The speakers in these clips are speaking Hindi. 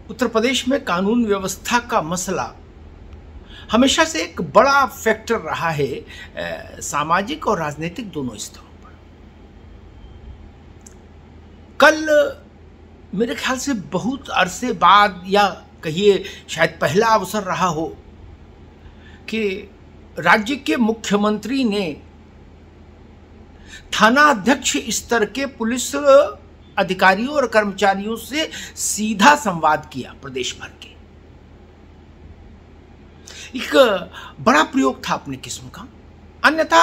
उत्तर प्रदेश में कानून व्यवस्था का मसला हमेशा से एक बड़ा फैक्टर रहा है सामाजिक और राजनीतिक दोनों स्तरों पर। कल मेरे ख्याल से बहुत अरसे बाद, या कहिए शायद पहला अवसर रहा हो कि राज्य के मुख्यमंत्री ने थाना अध्यक्ष स्तर के पुलिस अधिकारियों और कर्मचारियों से सीधा संवाद किया प्रदेश भर के। एक बड़ा प्रयोग था अपने किस्म का। अन्यथा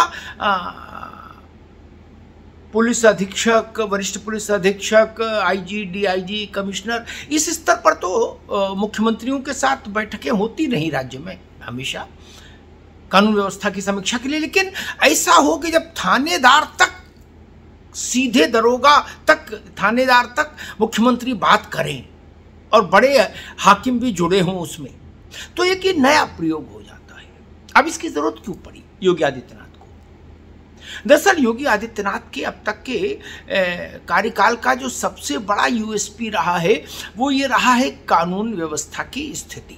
पुलिस अधीक्षक, वरिष्ठ पुलिस अधीक्षक, आईजी, डीआईजी, कमिश्नर, इस स्तर पर तो मुख्यमंत्रियों के साथ बैठकें होती नहीं राज्य में हमेशा कानून व्यवस्था की समीक्षा के लिए। लेकिन ऐसा हो कि जब थानेदार तक, सीधे दरोगा तक, थानेदार तक मुख्यमंत्री बात करें और बड़े हाकिम भी जुड़े हों उसमें, तो एक ही नया प्रयोग हो जाता है। अब इसकी जरूरत क्यों पड़ी योगी आदित्यनाथ को? दरअसल योगी आदित्यनाथ के अब तक के कार्यकाल का जो सबसे बड़ा यूएसपी रहा है वो ये रहा है कानून व्यवस्था की स्थिति।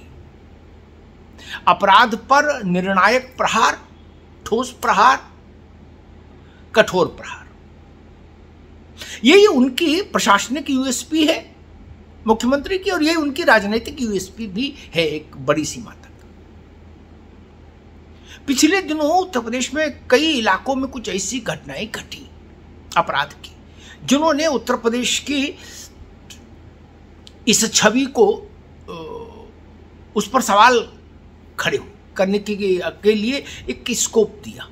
अपराध पर निर्णायक प्रहार, ठोस प्रहार, कठोर प्रहार, यही उनकी प्रशासनिक यूएसपी है मुख्यमंत्री की, और यही उनकी राजनीतिक यूएसपी भी है एक बड़ी सीमा तक। पिछले दिनों उत्तर प्रदेश में कई इलाकों में कुछ ऐसी घटनाएं घटी अपराध की, जिन्होंने उत्तर प्रदेश की इस छवि को, उस पर सवाल खड़े करने के लिए एक स्कोप दिया।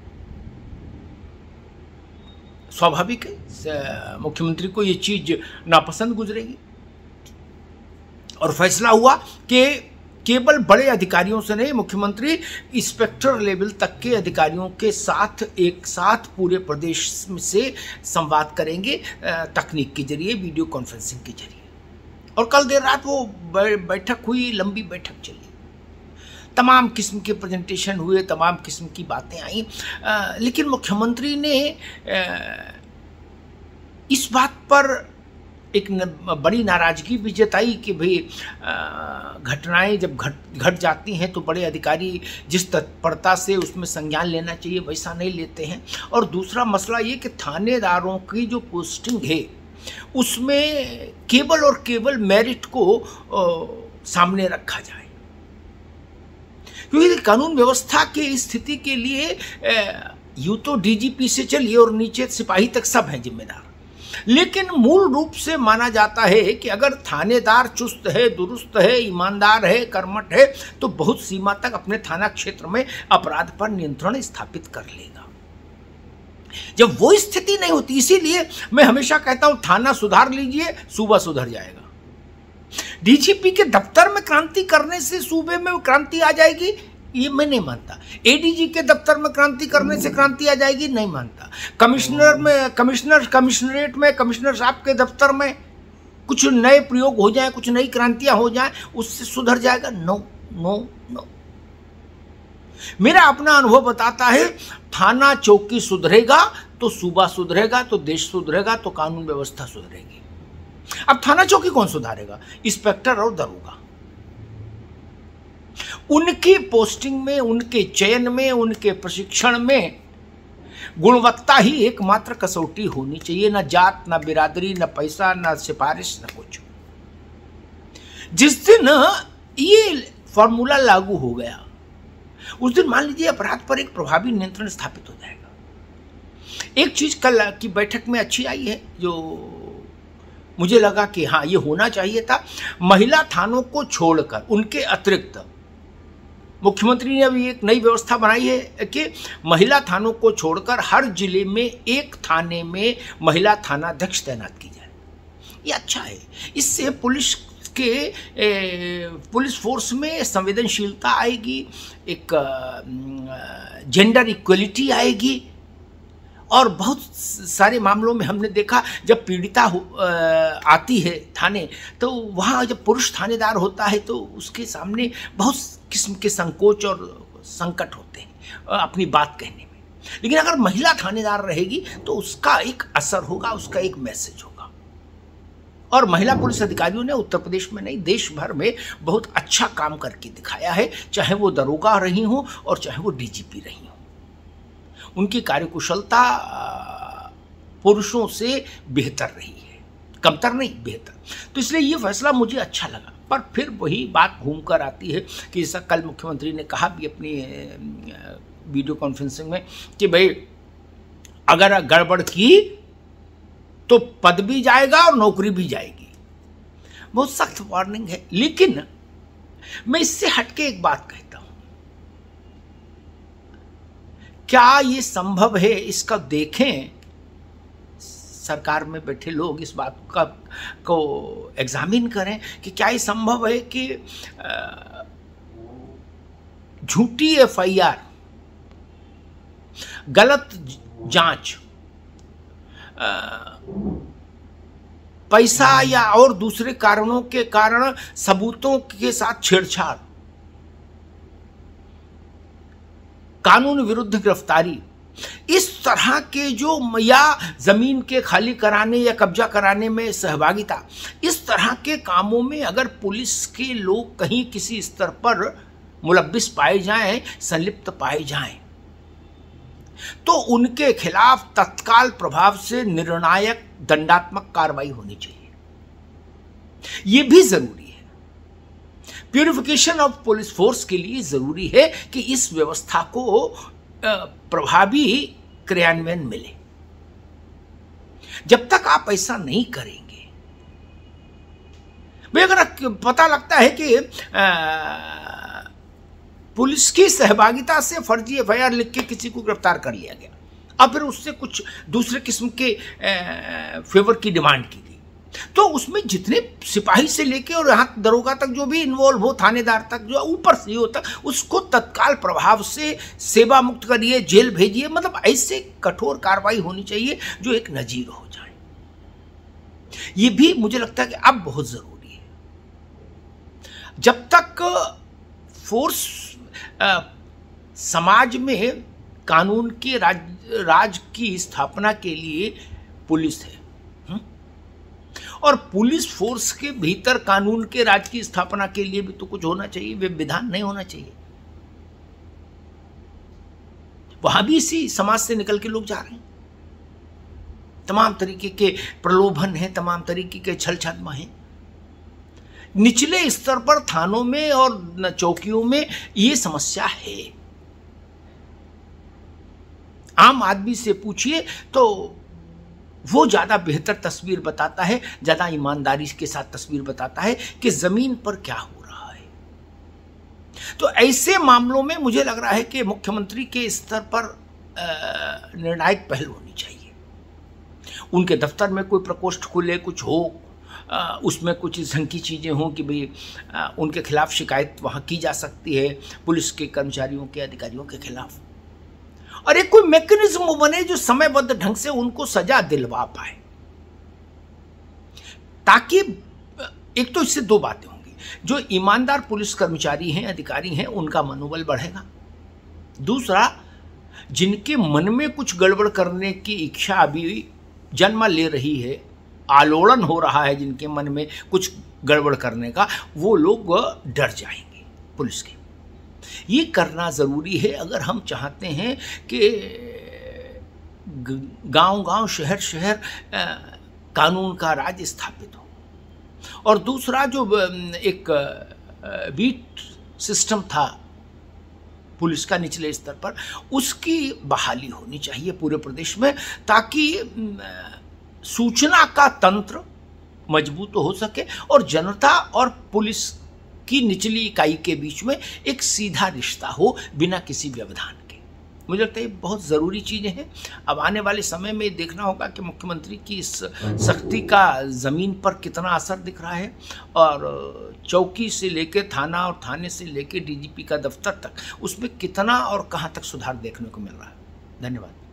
स्वाभाविक है मुख्यमंत्री को ये चीज नापसंद गुजरेगी, और फैसला हुआ कि केवल बड़े अधिकारियों से नहीं, मुख्यमंत्री इंस्पेक्टर लेवल तक के अधिकारियों के साथ एक साथ पूरे प्रदेश से संवाद करेंगे तकनीक के जरिए, वीडियो कॉन्फ्रेंसिंग के जरिए। और कल देर रात वो बैठक हुई, लंबी बैठक चली, तमाम किस्म के प्रेजेंटेशन हुए, तमाम किस्म की बातें आई। लेकिन मुख्यमंत्री ने इस बात पर एक बड़ी नाराजगी भी जताई कि भाई घटनाएं जब घट जाती हैं तो बड़े अधिकारी जिस तत्परता से उसमें संज्ञान लेना चाहिए वैसा नहीं लेते हैं। और दूसरा मसला ये कि थानेदारों की जो पोस्टिंग है उसमें केवल और केवल मेरिट को सामने रखा जाए, क्योंकि कानून व्यवस्था की स्थिति के लिए यूं तो डीजीपी से चलिए और नीचे सिपाही तक सब हैं जिम्मेदार, लेकिन मूल रूप से माना जाता है कि अगर थानेदार चुस्त है, दुरुस्त है, ईमानदार है, कर्मठ है, तो बहुत सीमा तक अपने थाना क्षेत्र में अपराध पर नियंत्रण स्थापित कर लेगा। जब वो स्थिति नहीं होती, इसीलिए मैं हमेशा कहता हूं थाना सुधार लीजिए, सूबा सुधर जाएगा। डीजीपी के दफ्तर में क्रांति करने से सूबे में क्रांति आ जाएगी, ये मैं नहीं मानता। एडीजी के दफ्तर में क्रांति करने से क्रांति आ जाएगी, नहीं मानता। कमिश्नरेट में कमिश्नर साहब के दफ्तर में कुछ नए प्रयोग हो जाए, कुछ नई क्रांतियां हो जाए, उससे सुधर जाएगा? No no no. मेरा अपना अनुभव बताता है, थाना चौकी सुधरेगा तो सूबा सुधरेगा, तो देश सुधरेगा, तो कानून व्यवस्था सुधरेगी। अब थाना चौकी कौन सुधारेगा? इंस्पेक्टर और दरोगा। उनकी पोस्टिंग में, उनके चयन में, उनके प्रशिक्षण में गुणवत्ता ही एकमात्र कसौटी होनी चाहिए, ना जात, ना बिरादरी, ना पैसा, ना सिफारिश, ना कुछ। जिस दिन ये फॉर्मूला लागू हो गया उस दिन मान लीजिए अपराध पर एक प्रभावी नियंत्रण स्थापित हो जाएगा। एक चीज कल की बैठक में अच्छी आई है, जो मुझे लगा कि हाँ ये होना चाहिए था। महिला थानों को छोड़कर उनके अतिरिक्त मुख्यमंत्री ने अभी एक नई व्यवस्था बनाई है कि महिला थानों को छोड़कर हर जिले में एक थाने में महिला थानाध्यक्ष तैनात की जाए। ये अच्छा है, इससे पुलिस फोर्स में संवेदनशीलता आएगी, एक जेंडर इक्वलिटी आएगी। और बहुत सारे मामलों में हमने देखा जब पीड़िता आती है थाने, तो वहाँ जब पुरुष थानेदार होता है तो उसके सामने बहुत किस्म के संकोच और संकट होते हैं अपनी बात कहने में। लेकिन अगर महिला थानेदार रहेगी तो उसका एक असर होगा, उसका एक मैसेज होगा। और महिला पुलिस अधिकारियों ने उत्तर प्रदेश में नहीं, देश भर में बहुत अच्छा काम करके दिखाया है, चाहे वो दरोगा रही हो और चाहे वो डीजीपी रही हो। उनकी कार्यकुशलता पुरुषों से बेहतर रही है, कमतर नहीं, बेहतर। तो इसलिए ये फैसला मुझे अच्छा लगा। पर फिर वही बात घूम कर आती है कि जैसा कल मुख्यमंत्री ने कहा भी अपनी वीडियो कॉन्फ्रेंसिंग में कि भाई अगर गड़बड़ की तो पद भी जाएगा और नौकरी भी जाएगी। बहुत सख्त वार्निंग है। लेकिन मैं इससे हटके एक बात कहता हूं, क्या ये संभव है, इसका देखें, सरकार में बैठे लोग इस बात को एग्जामिन करें कि क्या ये संभव है कि झूठी एफआईआर, गलत जांच, पैसा या और दूसरे कारणों के कारण सबूतों के साथ छेड़छाड़, कानून विरुद्ध गिरफ्तारी, इस तरह के जो, या जमीन के खाली कराने या कब्जा कराने में सहभागिता, इस तरह के कामों में अगर पुलिस के लोग कहीं किसी स्तर पर मुलव्विस पाए जाएं, संलिप्त पाए जाएं, तो उनके खिलाफ तत्काल प्रभाव से निर्णायक दंडात्मक कार्रवाई होनी चाहिए। यह भी जरूरी है। प्यूरिफिकेशन ऑफ पुलिस फोर्स के लिए जरूरी है कि इस व्यवस्था को प्रभावी क्रियान्वयन मिले। जब तक आप ऐसा नहीं करेंगे, भाई अगर पता लगता है कि पुलिस की सहभागिता से फर्जी एफआईआर लिख के किसी को गिरफ्तार कर लिया गया और फिर उससे कुछ दूसरे किस्म के फेवर की डिमांड की गई, तो उसमें जितने सिपाही से लेके और यहाँ दरोगा तक जो भी इन्वॉल्व हो, थानेदार तक, जो ऊपर सीईओ तक, उसको तत्काल प्रभाव से सेवा मुक्त करिए, जेल भेजिए। मतलब ऐसे कठोर कार्रवाई होनी चाहिए जो एक नजीर हो जाए। ये भी मुझे लगता है कि अब बहुत जरूरी है। जब तक फोर्स समाज में कानून के राज की स्थापना के लिए पुलिस है, और पुलिस फोर्स के भीतर कानून के राज की स्थापना के लिए भी तो कुछ होना चाहिए, वे विधान नहीं होना चाहिए। वहां भी इसी समाज से निकल के लोग जा रहे हैं। तमाम तरीके के प्रलोभन हैं, तमाम तरीके के छल छद्म हैं। निचले स्तर पर थानों में और चौकियों में ये समस्या है। आम आदमी से पूछिए तो वो ज्यादा बेहतर तस्वीर बताता है, ज्यादा ईमानदारी के साथ तस्वीर बताता है कि जमीन पर क्या हो रहा है। तो ऐसे मामलों में मुझे लग रहा है कि मुख्यमंत्री के स्तर पर निर्णायक पहल होनी चाहिए। उनके दफ्तर में कोई प्रकोष्ठ खुले, कुछ हो, उसमें कुछ इस ढंग की चीज़ें हों कि भाई उनके खिलाफ शिकायत वहाँ की जा सकती है, पुलिस के कर्मचारियों के, अधिकारियों के खिलाफ, और एक कोई मैकेनिज्म बने जो समयबद्ध ढंग से उनको सजा दिलवा पाए, ताकि एक तो इससे दो बातें होंगी। जो ईमानदार पुलिस कर्मचारी हैं, अधिकारी हैं, उनका मनोबल बढ़ेगा। दूसरा, जिनके मन में कुछ गड़बड़ करने की इच्छा अभी जन्म ले रही है, आलोड़न हो रहा है जिनके मन में कुछ गड़बड़ करने का, वो लोग डर जाएंगे पुलिस के। ये करना ज़रूरी है अगर हम चाहते हैं कि गांव-गांव, शहर-शहर कानून का राज स्थापित हो। और दूसरा, जो एक बीट सिस्टम था पुलिस का निचले स्तर पर, उसकी बहाली होनी चाहिए पूरे प्रदेश में, ताकि सूचना का तंत्र मजबूत हो सके और जनता और पुलिस की निचली इकाई के बीच में एक सीधा रिश्ता हो बिना किसी व्यवधान के। मुझे लगता है ये बहुत ज़रूरी चीज़ें हैं। अब आने वाले समय में देखना होगा कि मुख्यमंत्री की इस सख्ती का ज़मीन पर कितना असर दिख रहा है, और चौकी से लेके थाना और थाने से लेके डीजीपी का दफ्तर तक, उसमें कितना और कहाँ तक सुधार देखने को मिल रहा है। धन्यवाद।